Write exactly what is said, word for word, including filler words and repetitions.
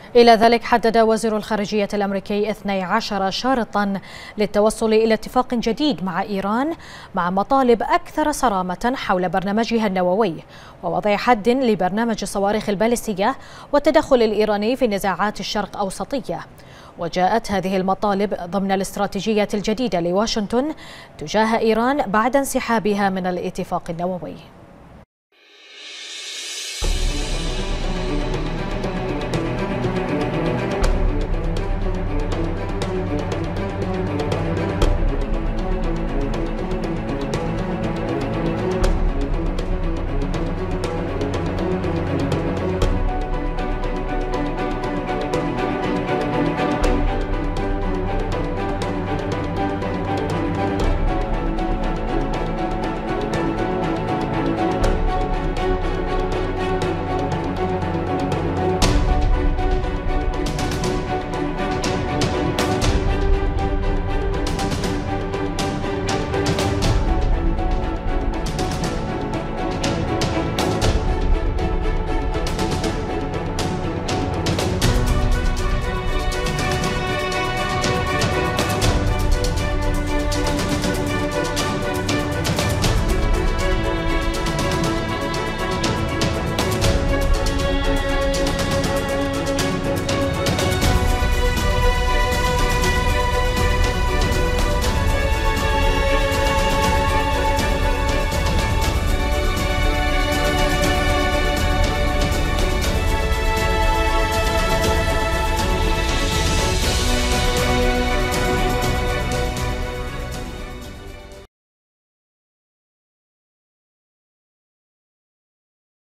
إلى ذلك حدد وزير الخارجية الأمريكي اثني عشر شارطا للتوصل إلى اتفاق جديد مع إيران مع مطالب أكثر صرامة حول برنامجها النووي ووضع حد لبرنامج الصواريخ البالستية والتدخل الإيراني في نزاعات الشرق أوسطية. وجاءت هذه المطالب ضمن الاستراتيجية الجديدة لواشنطن تجاه إيران بعد انسحابها من الاتفاق النووي.